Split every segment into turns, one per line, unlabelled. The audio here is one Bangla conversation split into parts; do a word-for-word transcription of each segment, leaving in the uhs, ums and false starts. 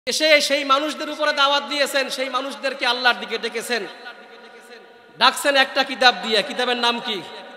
এসে সেই মানুষদের উপরে দাওয়াত দিয়েছেন, সেই মানুষদেরকে আল্লাহর দিকে ডেকেছেন, ডাকছেন একটা কিতাব দিয়ে। কিতাবের নাম কি?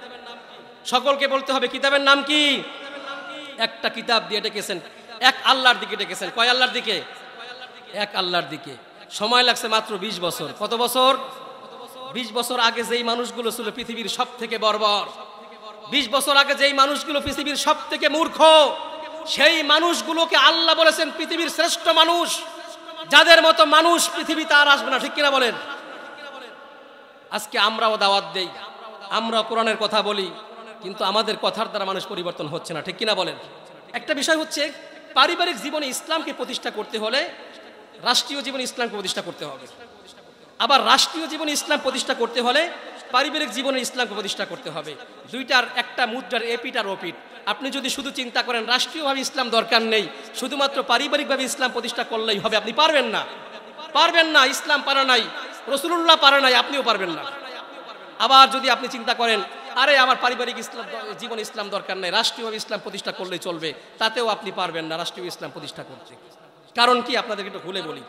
সকলকে বলতে হবে, কিতাবের নাম কি? একটা কিতাব দিয়ে ডেকেছেন, এক আল্লাহর দিকে ডেকেছেন। কয় আল্লাহর দিকে? এক আল্লাহর দিকে। সময় লাগছে মাত্র বিশ বছর। কত বছর? বিশ বছর আগে যেই মানুষগুলো ছিল পৃথিবীর সব থেকে বর্বর, বিশ বছর আগে যেই মানুষগুলো পৃথিবীর সব থেকে মূর্খ, সেই মানুষগুলোকে আল্লাহ বলেছেন পৃথিবীর শ্রেষ্ঠ মানুষ। যাদের মতো মানুষ পৃথিবীতে আর আসবে না, ঠিক কিনা বলেন? আজকে আমরাও দাওয়াত দেই, আমরা কোরআনের কথা বলি, কিন্তু আমাদের কথার দ্বারা মানুষ পরিবর্তন হচ্ছে না, ঠিক কিনা বলেন? একটা বিষয় হচ্ছে, পারিবারিক জীবনে ইসলামকে প্রতিষ্ঠা করতে হলে রাষ্ট্রীয় জীবনে ইসলামকে প্রতিষ্ঠা করতে হবে, আবার রাষ্ট্রীয় জীবনে ইসলাম প্রতিষ্ঠা করতে হলে পারিবারিক জীবনে ইসলামকে প্রতিষ্ঠা করতে হবে। দুইটার একটা মুদ্রার এপিট আর ওপিট। আপনি যদি শুধু চিন্তা করেন রাষ্ট্রীয়ভাবে ইসলাম দরকার নেই, শুধুমাত্র পারিবারিকভাবে ইসলাম প্রতিষ্ঠা করলেই হবে, আপনি পারবেন না, পারবেন না। ইসলাম পারে নাই, রাসূলুল্লাহ পারে নাই, আপনিও পারবেন না। আবার যদি আপনি চিন্তা করেন আরে আমার পারিবারিক ইসলাম জীবন ইসলাম দরকার নেই, রাষ্ট্রীয়ভাবে ইসলাম প্রতিষ্ঠা করলেই চলবে, তাতেও আপনি পারবেন না রাষ্ট্রীয় ইসলাম প্রতিষ্ঠা করতে। কারণ কি? আপনাদেরকে একটু খুলে বলি।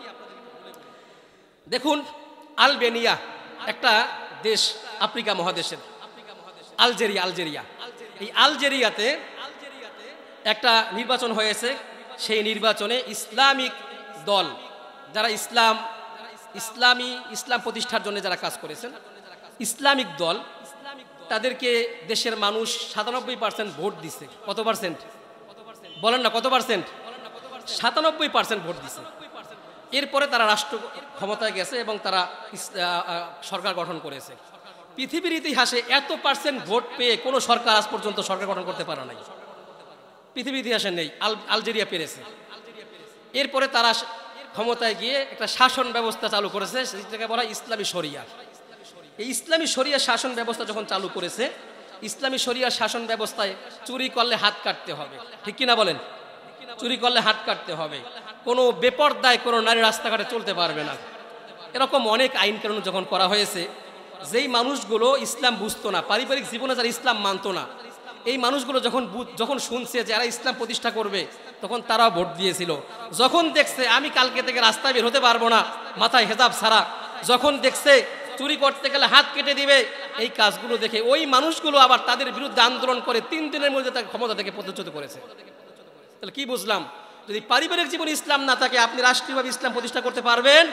দেখুন, আলবেনিয়া একটা দেশ আফ্রিকা মহাদেশের, আলজেরিয়া আলজেরিয়া এই আলজেরিয়াতে একটা নির্বাচন হয়েছে। সেই নির্বাচনে ইসলামিক দল, যারা ইসলাম ইসলামী ইসলাম প্রতিষ্ঠার জন্য যারা কাজ করেছেন, ইসলামিক দল, তাদেরকে দেশের মানুষ সাতানব্বই পার্সেন্ট ভোট দিছে। কত পার্সেন্ট বলেন না? কত পার্সেন্ট? সাতানব্বই পার্সেন্ট ভোট দিছে। এরপরে তারা রাষ্ট্র ক্ষমতায় গেছে এবং তারা সরকার গঠন করেছে। পৃথিবীর ইতিহাসে এত পার্সেন্ট ভোট পেয়ে কোনো সরকার আজ পর্যন্ত সরকার গঠন করতে পারে নাই, পৃথিবীর ইতিহাসে নেই। আলজেরিয়া পেরেছে। এরপরে তারা ক্ষমতায় গিয়ে একটা শাসন ব্যবস্থা চালু করেছে, সেটাকে বলা ইসলামী শরিয়া। এই ইসলামী শরিয়া শাসন ব্যবস্থা যখন চালু করেছে, ইসলামী শরিয়া শাসন ব্যবস্থায় চুরি করলে হাত কাটতে হবে, ঠিক কিনা বলেন? চুরি করলে হাত কাটতে হবে, কোনো বেপরদায় কোনো নারী রাস্তাঘাটে চলতে পারবে না। এরকম অনেক আইন কানুন যখন করা হয়েছে, যেই মানুষগুলো ইসলাম বুঝতো না, পারিবারিক জীবনে যারা ইসলাম মানতো না, এই মানুষগুলো যখন যখন শুনছে যে এরা ইসলাম প্রতিষ্ঠা করবে, তখন তারা ভোট দিয়েছিল। যখন দেখছে আমি কালকে থেকে রাস্তায় বের হতে পারবো না মাথায় হেজাব ছাড়া, যখন দেখছে চুরি করতে গেলে হাত কেটে দিবে, এই কাজগুলো দেখে ওই মানুষগুলো আবার তাদের বিরুদ্ধে আন্দোলন করে তিন দিনের মধ্যে তাকে ক্ষমতা থেকে পদচ্যুত করেছে। তাহলে কি বুঝলাম? যদি পারিবারিক জীবনে ইসলাম না থাকে, আপনি রাষ্ট্রীয়ভাবে ইসলাম প্রতিষ্ঠা করতে পারবেন?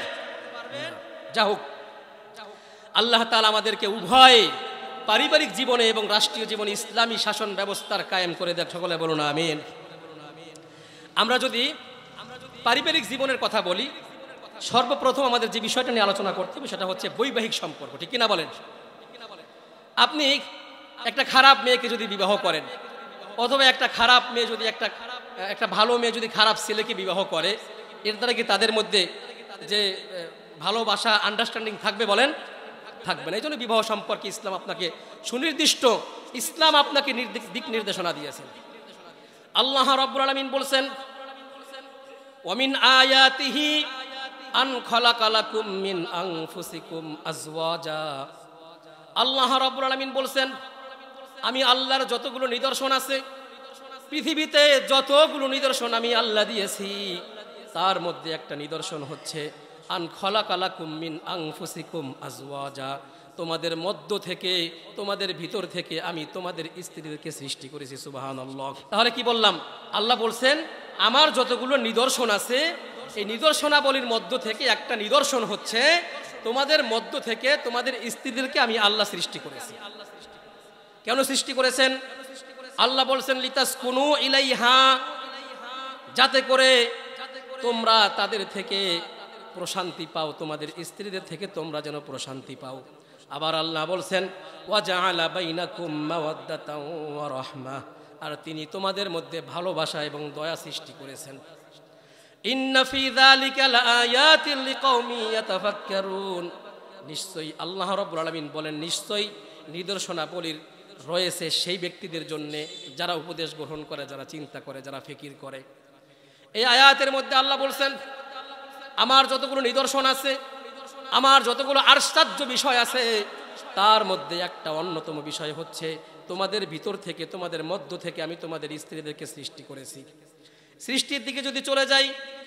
যা হোক, আল্লাহ তাআলা আমাদেরকে উভয় পারিবারিক জীবনে এবং রাষ্ট্রীয় জীবনে ইসলামী শাসন ব্যবস্থার কায়েম করে দেখ। সকলে বলুন আমিন। আমরা যদি পারিবারিক জীবনের কথা বলি, সর্বপ্রথম আমাদের যে বিষয়টা নিয়ে আলোচনা করতে হবে সেটা হচ্ছে বৈবাহিক সম্পর্ক, ঠিক কিনা বলেন? আপনি একটা খারাপ মেয়েকে যদি বিবাহ করেন, অথবা একটা খারাপ মেয়ে যদি একটা একটা ভালো মেয়ে যদি খারাপ ছেলেকে বিবাহ করে, এর দ্বারা কি তাদের মধ্যে যে ভালোবাসা, আন্ডারস্ট্যান্ডিং থাকবে? বলেন, থাকবে না। এই জন্য বিবাহ সম্পর্কে ইসলাম আপনাকে সুনির্দিষ্ট, ইসলাম আপনাকে দিক নির্দেশনা দিয়েছেন। আল্লাহ রাব্বুল আলামিন বলছেন, ওয়ামিন আয়াতিহি আন খালাকা লাকুম মিন আনফুসিকুম আজওয়াজা। আল্লাহ রাব্বুল আলামিন বলছেন, আমি আল্লাহর যতগুলো নিদর্শন আছে পৃথিবীতে, যতগুলো নিদর্শন আমি আল্লাহ দিয়েছি, তার মধ্যে একটা নিদর্শন হচ্ছে আন খালাকা লাকুম মিন আনফুসিকুম আজওয়াজা, তোমাদের মধ্য থেকে, তোমাদের ভিতর থেকে আমি তোমাদের স্ত্রীদেরকে সৃষ্টি করেছি। সুবহানাল্লাহ। তাহলে কি বললাম? আল্লাহ বলছেন আমার যতগুলো নিদর্শন আছে, এই নিদর্শনাবলীর মধ্য থেকে একটা নিদর্শন হচ্ছে তোমাদের মধ্য থেকে তোমাদের স্ত্রীদেরকে আমি আল্লাহ সৃষ্টি করেছি। কেন সৃষ্টি করেছেন? আল্লাহ বলছেন লিতাসকুনু ইলাইহা, যাতে করে তোমরা তাদের থেকে প্রশান্তি পাও, তোমাদের স্ত্রীদের থেকে তোমরা যেন প্রশান্তি পাও। আবার আল্লাহ বলছেন ওয়া জাআলা বাইনাকুম মাওয়াদ্দাতাও ওয়া রাহমা, আর তিনি তোমাদের মধ্যে ভালোবাসা এবং দয়া সৃষ্টি করেছেন। ইন্না ফি যালিকা লাআয়াতিন লিকাওমি ইয়াতাফাক্কারুন, নিশ্চয়ই আল্লাহ রাব্বুল আলামিন বলেন নিশ্চয়ই নিদর্শনাবলীর রয়েছে সেই ব্যক্তিদের জন্য যারা উপদেশ গ্রহণ করে, যারা চিন্তা করে, যারা ফিকির করে। এই আয়াতের মধ্যে আল্লাহ বলছেন আমার যতগুলো নিদর্শন আছে, আমার যতগুলো আশ্চর্য বিষয় আছে, তার মধ্যে একটা অন্যতম বিষয় হচ্ছে তোমাদের ভিতর থেকে, তোমাদের মধ্য থেকে আমি তোমাদের স্ত্রীদেরকে সৃষ্টি করেছি। সৃষ্টির দিকে যদি চলে যাই,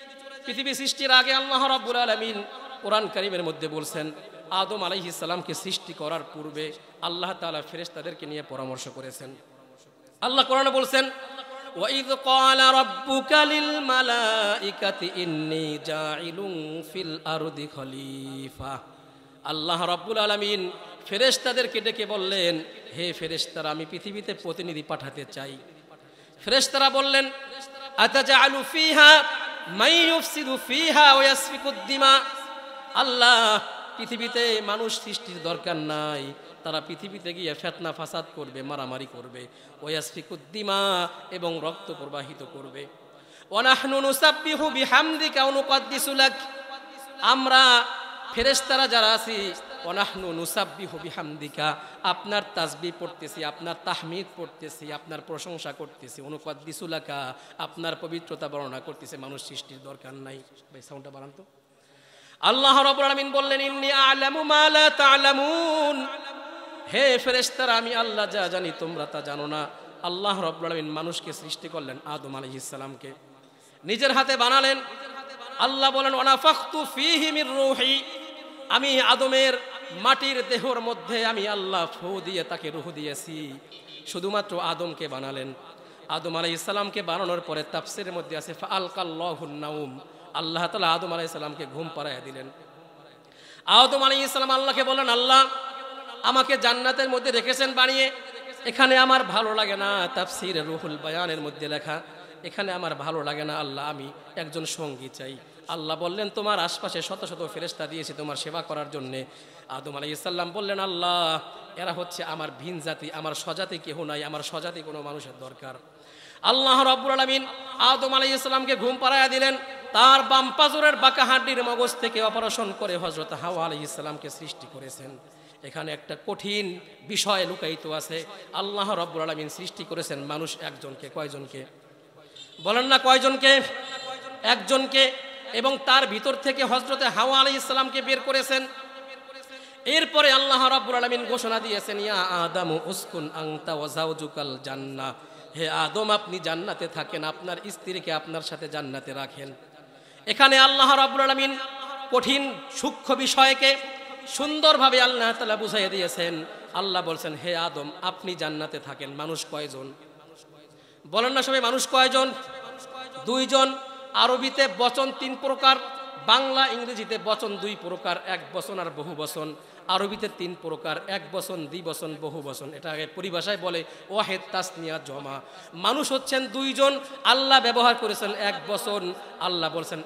পৃথিবী সৃষ্টির আগে আল্লাহ রাব্বুল আলামিন কোরআন কারীমের মধ্যে বলছেন আদম আলাইহিস সালামকে সৃষ্টি করার পূর্বে আল্লাহ তাআলা ফেরেশতাদেরকে নিয়ে পরামর্শ করেছেন। আল্লাহ কোরআনে বলছেন ওয়াইদ ক্বালা রাব্বুকা লিল মালাইকাতি ইন্নী জাইলুন ফিল আরদি খলিফা। আল্লাহ রাব্বুল আলামিন ফেরেশতাদেরকে ডেকে বললেন, হে ফেরেশতারা, আমি পৃথিবীতে প্রতিনিধি পাঠাতে চাই। ফেরেশতারা বললেন, আতাজআলু ফিহা মান ইউফসিদু ফিহা ওয়া ইয়াসফিকুদ দিমা। আল্লাহ, পৃথিবীতে মানুষ সৃষ্টির দরকার নাই, তারা পৃথিবীতে গিয়ে ফিতনা ফাসাদ করবে, মারামারি করবে, ওয়া ইয়াসফিকুদ দিমা, এবং রক্ত প্রবাহিত করবে। ওয়া নাহনু নুসাব্বিহু বিহামদিকা ওয়া নুকদ্দিসু লাক। আমরা ফেরেশতারা যারা আছি, ওয়া নাহনু নুসাব্বিহু বিহামদিকা, আপনার তাসবিহ পড়তেছি, আপনার তাহমিদ পড়তেছি, আপনার প্রশংসা করতেছি, ওয়া নুকদ্দিসু লাকা, আপনার পবিত্রতা বর্ণনা করতেছি। মানুষ সৃষ্টির দরকার নাই। ভাই সাউন্ডটা বাড়ান তো। আল্লাহ রাব্বুল আলামিন বললেন, ইন্নী আ'লামু মা লা তা'লামুন। হে ফেরেশতারা, আমি আল্লাহ যা জানি তোমরা তা জানো না। আল্লাহ রাব্বুল আলামিন মানুষকে সৃষ্টি করলেন, আদম আলাইহিস সালামকে নিজের হাতে বানালেন। আল্লাহ বলেন, ওয়ানাফাখতু ফীহি মির রূহি, আমি আদমের মাটির দেহর মধ্যে আমি আল্লাহ ফু দিয়ে তাকে রূহ দিয়েছি। শুধুমাত্র আদমকে বানালেন। আদম আলাইহিস সালামকে বানানোর পরে তাফসীরের মধ্যে আছে ফাআলকাল্লাহুন নাউম, আল্লাহ তাআলা আদম আলাইহিস সালামকে ঘুম পাড়াইয়া দিলেন। আদম আলাইহিস সালাম আল্লাহকে বলেন, আল্লাহ, আমাকে জান্নাতের মধ্যে রেখেছেন বানিয়ে, এখানে আমার ভালো লাগে না। তাফসীরে রুহুল বায়ানের মধ্যে লেখা, এখানে আমার ভালো লাগে না আল্লাহ, আমি একজন সঙ্গী চাই। আল্লাহ বললেন, তোমার আশপাশে শত শত ফেরেশতা দিয়েছি তোমার সেবা করার জন্যে। আদম আলাইহিস সালাম বললেন, আল্লাহ, এরা হচ্ছে আমার ভিন জাতি, আমার স্বজাতি কেহ নাই, আমার স্বজাতি কোনো মানুষের দরকার। আল্লাহ রাব্বুল আলামিন আদম আলাইহিস সালামকে ঘুম পাড়াইয়া দিলেন। তার বাম পাজরের বাঁকা হাড্ডির মগজ থেকে অপারেশন করে হযরত হাওয়া আলাইহিস সালামকে সৃষ্টি করেছেন। এখানে একটা কঠিন বিষয় লুকায়িত আছে। আল্লাহ রাব্বুল আলামিন সৃষ্টি করেছেন মানুষ একজনকে। কয়জনকে বলেন না? কয়জনকে? একজনকে। এবং তার ভিতর থেকে হযরত হাওয়া আলাইহিস সালামকে বের করেছেন। এরপরে আল্লাহ রাব্বুল আলামিন ঘোষণা দিয়েছেন, ইয়া আদামু উসকুন আনতা ওয়া যাওজুকাল জান্নাহ। হে আদম, আপনি জান্নাতে থাকেন, আপনার স্ত্রীকে আপনার সাথে জান্নাতে রাখেন। এখানে আল্লাহ রাব্বুল আলামিন কঠিন সূক্ষ্ম বিষয়কে সুন্দরভাবে আল্লাহ তাআলা বুঝাইয়া দিয়েছেন। আল্লাহ বলছেন, হে আদম, আপনি জান্নাতে থাকেন। মানুষ কয়জন বলেন না সবাই? মানুষ কয়জন? দুইজন। আরবিতে বচন তিন প্রকার, বাংলা ইংরেজিতে বচন দুই প্রকার, এক বচন আর বহু বচন। আরবিতে তিন প্রকার, এক বচন, দ্বি বচন, বহু বচন। এটা আগে পরিভাষায় বলে ওয়াহেদ, তাসনিয়া, জমা। মানুষ হচ্ছেন দুইজন, আল্লাহ ব্যবহার করেছেন এক বচন। আল্লাহ বলছেন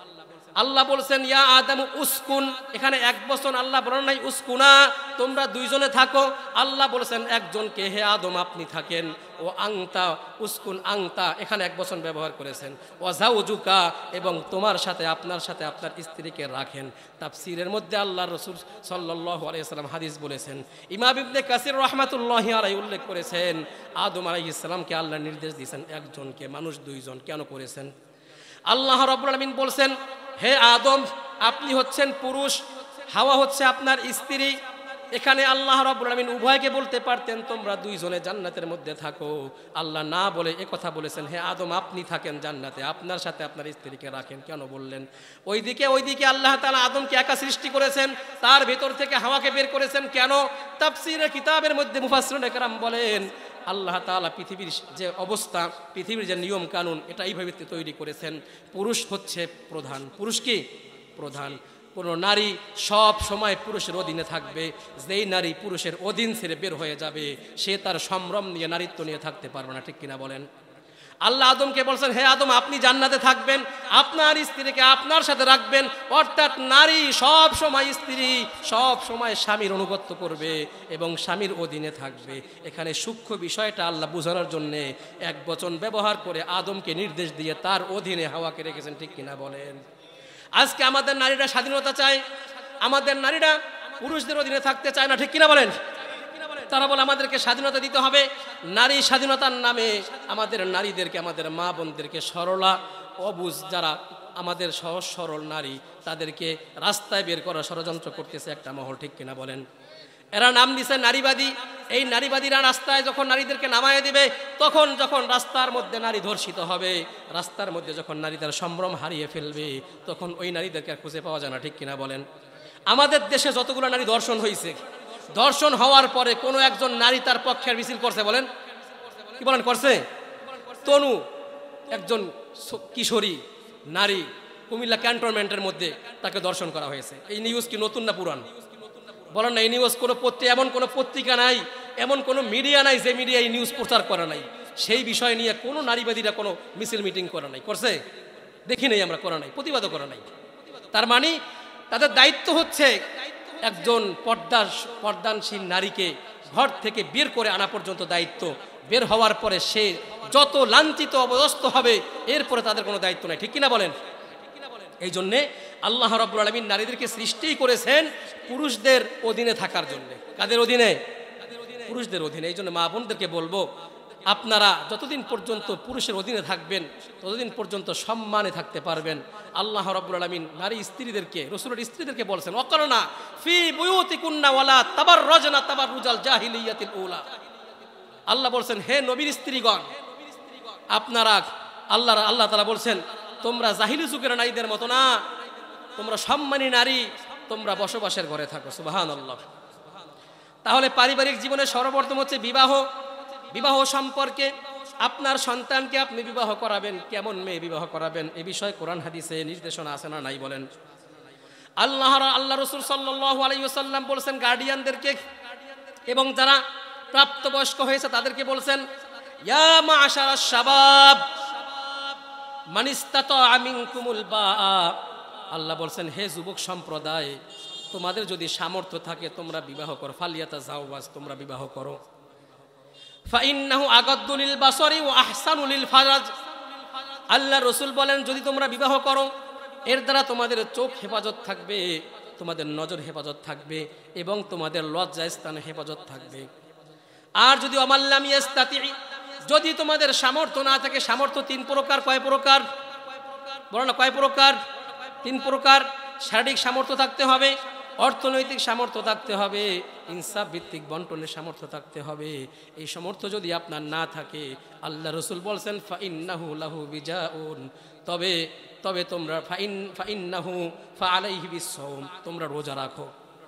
আল্লাহ বলছেন ইয়া আদামু উসকুন, এখানে এক বচন, আল্লাহ বলেন নাই উসকুনা, তোমরা দুইজনে থাকো। আল্লাহ বলছেন একজনকে, হে আদম, আপনি থাকেন। ও আংতা উসকুন আংতা, এখানে এক বচন ব্যবহার করেছেন। ও যাওজুকা, এবং তোমার সাথে আপনার সাথে আপনার স্ত্রীকে রাখেন। তাফসীরের মধ্যে আল্লাহ রাসূল সাল্লাল্লাহু আলাইহি ওয়াসাল্লাম হাদিস বলেছেন। ইমাম ইবনে কাসির রাহমাতুল্লাহি আলাইহি উল্লেখ করেছেন, আদম আলাইহিস সালামকে আল্লাহ নির্দেশ দিয়েছেন একজনকে, মানুষ দুইজন। কেন করেছেন? আল্লাহ রাব্বুল আলামিন বলছেন, হে আদম, আপনি হচ্ছেন পুরুষ, হাওয়া হচ্ছে আপনার স্ত্রী। এখানে আল্লাহ রাব্বুল আলামিন উভয়কে বলতে পারতেন তোমরা দুইজনে জান্নাতের মধ্যে থাকো। আল্লাহ না বলে একথা বলেছেন, হে আদম, আপনি থাকেন জান্নাতে, আপনার সাথে আপনার স্ত্রীকে রাখেন। কেন বললেন? ওইদিকে ওইদিকে আল্লাহ তাআলা আদমকে একা সৃষ্টি করেছেন, তার ভেতর থেকে হাওয়াকে বের করেছেন। কেন? তাফসীরের কিতাবের মধ্যে মুফাসসিরুন কেরাম বলেন, আল্লাহ তাআলা পৃথিবীর যে অবস্থা, পৃথিবীর যে নিয়ম কানুন, এটা এইভাবে তৈরি করেছেন। পুরুষ হচ্ছে প্রধান। পুরুষ কি? প্রধান। কোনো নারী সব সময় পুরুষের অধীনে থাকবে। যেই নারী পুরুষের অধীন ছেড়ে বের হয়ে যাবে, সে তার সম্ভ্রম নিয়ে, নারীত্ব নিয়ে থাকতে পারবে না। ঠিক কিনা বলেন? আল্লাহ আদমকে বলছেন, হে আদম, আপনি জান্নাতে থাকবেন, আপনার স্ত্রীকে আপনার সাথে রাখবেন। অর্থাৎ নারী সব সময় স্ত্রী, সব সময় স্বামীর অনুগত্য করবে এবং স্বামীর অধীনে থাকবে। এখানে সূক্ষ্ম বিষয়টা আল্লাহ বোঝানোর জন্য এক বচন ব্যবহার করে আদমকে নির্দেশ দিয়ে তার অধীনে হাওয়াকে রেখেছেন। ঠিক কিনা বলেন? আজকে আমাদের নারীরা স্বাধীনতা চায়, আমাদের নারীরা পুরুষদের অধীনে থাকতে চায় না। ঠিক কিনা বলেন? তারা বলে আমাদেরকে স্বাধীনতা দিতে হবে। নারী স্বাধীনতার নামে আমাদের নারীদেরকে, আমাদের মা বোনদেরকে, সরলা অবুঝ যারা আমাদের সহজ সরল নারী, তাদেরকে রাস্তায় বের করার ষড়যন্ত্র করতেছে একটা মহল। ঠিক কিনা বলেন? এরা নাম দিছে নারীবাদী। এই নারীবাদীরা রাস্তায় যখন নারীদেরকে নামায় দিবে, তখন যখন রাস্তার মধ্যে নারী ধর্ষিত হবে, রাস্তার মধ্যে যখন নারী তার সম্ভ্রম হারিয়ে ফেলবে, তখন ওই নারীদেরকে আর খুঁজে পাওয়া যায় না, ঠিক কিনা বলেন? আমাদের দেশে যতগুলো নারী ধর্ষণ হয়েছে, ধর্ষণ হওয়ার পরে কোনো একজন নারী তার পক্ষের মিছিল করছে? বলেন, কি বলেন, করছে? তনু একজন কিশোরী নারী কুমিল্লা ক্যান্টনমেন্টের মধ্যে তাকে দর্শন করা হয়েছে। এই নিউজ কি নতুন না পুরান? বলেন না। এই নিউজ কোনো পত্রিকা, এমন কোনো পত্রিকা নাই, এমন কোনো মিডিয়া নাই যে মিডিয়া এই নিউজ প্রচার করা নাই। সেই বিষয় নিয়ে কোনো নারীবাদীরা কোনো মিছিল মিটিং করা নাই, করছে? দেখি নাই আমরা, করা নাই, প্রতিবাদও করা নাই। তার মানে তাদের দায়িত্ব হচ্ছে একজন পর্দা পর্দানশীল নারীকে ঘর থেকে বের করে আনা পর্যন্ত দায়িত্ব। বের হওয়ার পরে সে যত লাঞ্ছিত অবস্থ হবে, এরপরে তাদের কোনো দায়িত্ব নাই, ঠিক কিনা বলেন? এই জন্যে আল্লাহ রাব্বুল আলামিন নারীদেরকে সৃষ্টি করেছেন পুরুষদের অধীনে থাকার জন্য। কাদের অধীনে? পুরুষদের অধীনে। এই জন্য মা বোনদেরকে বলবো, আপনারা যতদিন পর্যন্ত পুরুষের অধীনে থাকবেন, ততদিন পর্যন্ত সম্মানে থাকতে পারবেন। আল্লাহ রাব্বুল আলামিন নারী স্ত্রীদেরকে, রাসূলের স্ত্রীদেরকে বলছেন, ওয়াকারনা ফি বুয়ুতিকুন্না ওয়ালা তাবাররাজনা তাবাররুজাল জাহিলিয়াতিল উলা। আল্লাহ বলছেন, হে নবীর স্ত্রীগণ, আপনারা, আল্লাহ আল্লাহ তাআলা বলছেন, তোমরা জাহিলি যুগের নারীদের মতো না, তোমরা সম্মানী নারী, তোমরা বসবাসের ঘরে থাকো। সুবহানাল্লাহ। তাহলে পারিবারিক জীবনে সর্বপ্রথম হচ্ছে বিবাহ। বিবাহ সম্পর্কে আপনার সন্তানকে আপনি বিবাহ করাবেন, কেমন মেয়ে বিবাহ করাবেন, এ বিষয়ে কোরআন হাদিসে নির্দেশনা আছে না নাই বলেন? আল্লাহ আল্লাহ রাসূল সাল্লাল্লাহু আলাইহি ওয়াসাল্লাম বলেছেন গার্ডিয়ানদেরকে এবং যারা প্রাপ্তবয়স্ক হয়েছে তাদেরকে বলছেন, ইয়া মা'আশারাশ শাবাব মান ইসতাতা'a মিনকুমুল বা'a। আল্লাহ বলছেন, হে যুবক সম্প্রদায়, তোমাদের যদি সামর্থ্য থাকে তোমরা বিবাহ করো। ফালিয়াতাযাওয়াজ, তোমরা বিবাহ করো। ফাইন্নাহু আগাদ্দু লিল বাসারি ওয়া আহসানু লিল ফারাজ। আল্লাহ রাসূল বলেন, যদি তোমরা বিবাহ করো, এর দ্বারা তোমাদের চোখ হেফাজত থাকবে, তোমাদের নজর হেফাজত থাকবে এবং তোমাদের লজ্জা স্থানে হেফাজত থাকবে। আর যদি আমাল্লাম ইয়াস্তাতি, যদি তোমাদের সামর্থ্য না থাকে, সামর্থ্য তিন প্রকার। কয় প্রকার? বলো না, কয় প্রকার? তিন প্রকার। শারীরিক সামর্থ্য থাকতে হবে, অর্থনৈতিক সামর্থ্য থাকতে হবে, ইনসাফ ভিত্তিক বন্টনের সামর্থ্য থাকতে হবে। এই সামর্থ্য যদি আপনার না থাকে, আল্লাহ রাসূল বলছেন, ফাইন্নাহু লাহু বিজাউন, তবে তবে তোমরা ফাইন ফাইন্নাহু ফাআলাইহি বিসসাওম, তোমরা রোজা রাখো।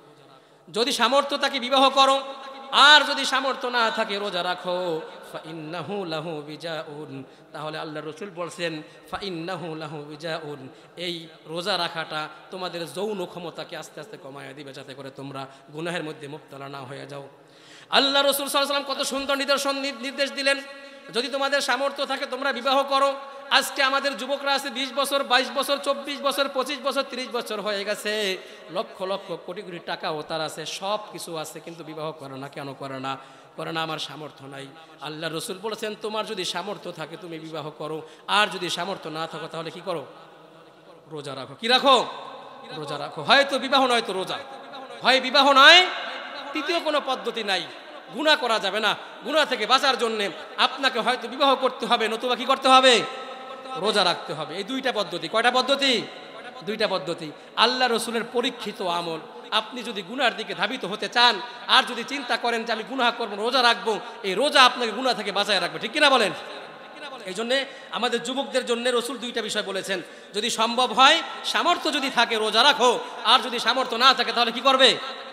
যদি সামর্থ্য থাকে বিবাহ করো, আর যদি সামর্থ্য না থাকে রোজা রাখো। ফাইন্নাহু লাহু বিজাউন, তাহলে আল্লাহ রাসূল বলছেন, ফাইন্নাহু লাহু বিজাউন, এই রোজা রাখাটা তোমাদের যৌন ক্ষমতাকে আস্তে আস্তে কমায়া দিবে, যাতে করে তোমরা গুনাহের মধ্যে মুবতালা না হয়ে যাও। আল্লাহ রাসূল সাল্লাল্লাহু আলাইহি ওয়াসাল্লাম কত সুন্দর নিদর্শন নির্দেশ দিলেন, যদি তোমাদের সামর্থ্য থাকে তোমরা বিবাহ করো। আজকে আমাদের যুবকরা আছে বিশ বছর, বাইশ বছর, চব্বিশ বছর, পঁচিশ বছর, তিরিশ বছর হয়ে গেছে, লক্ষ লক্ষ কোটি কোটি টাকাও তার আছে, সব কিছু আছে, কিন্তু বিবাহ করে না। কেন করে না? করে না আমার সামর্থ্য নাই। আল্লাহ রাসূল বলেছেন, তোমার যদি সামর্থ্য থাকে তুমি বিবাহ করো, আর যদি সামর্থ্য না থাকো তাহলে কি করো? রোজা রাখো। কি রাখো? রোজা রাখো। হয়তো বিবাহ নয় তো রোজা, হয় বিবাহ নয়, তৃতীয় কোনো পদ্ধতি নাই। গুনাহ করা যাবে না, গুনাহ থেকে বাঁচার জন্য আপনাকে হয়তো বিবাহ করতে হবে, নতুবা কি করতে হবে? রোজা রাখতে হবে। এই দুইটা পদ্ধতি। কয়টা পদ্ধতি? দুইটা পদ্ধতি। আল্লাহ রাসূলের পরীক্ষিত আমল। আপনি যদি গুনার দিকে ধাবিত হতে চান, আর যদি চিন্তা করেন যে আমি গুনাহ করব, রোজা রাখবো, এই রোজা আপনাকে গুনাহ থেকে বাঁচায় রাখবে, ঠিক কিনা বলেন? এই জন্যে আমাদের যুবকদের জন্য রাসূল দুইটা বিষয় বলেছেন, যদি সম্ভব হয়, সামর্থ্য যদি থাকে রোজা রাখো, আর যদি সামর্থ্য না থাকে তাহলে কি করবে?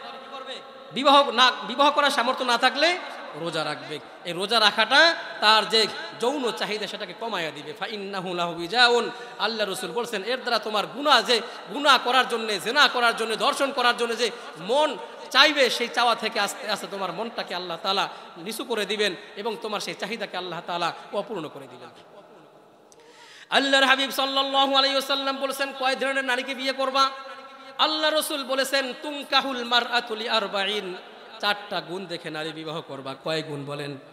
বিবাহ না, বিবাহ করার সামর্থ্য না থাকলে রোজা রাখবে। এই রোজা রাখাটা তার যে যৌন চাহিদা সেটাকে কমায়া দিবে। ফাইন্নাহু লাহু বিজাউন, আল্লাহ রাসূল বলছেন, এর দ্বারা তোমার গুনাহ, যে গুনাহ করার জন্য, জিনা করার জন্য, দর্শন করার জন্য যে মন চাইবে, সেই চাওয়া থেকে আস্তে আস্তে তোমার মনটাকে আল্লাহ তাআলা নিচু করে দিবেন এবং তোমার সেই চাহিদাকে আল্লাহ তাআলা অপূর্ণ করে দিবেন। আল্লাহর হাবিব সাল্লাল্লাহু আলাইহি ওয়াসাল্লাম বলেছেন, কয় ধরনের নারীকে বিয়ে করবা? আল্লাহ রাসূল বলেছেন, তুনকাহুল মারআতু লিআরবাঈন, চারটা গুণ দেখে নারী বিবাহ করবা। কয় গুণ বলেন?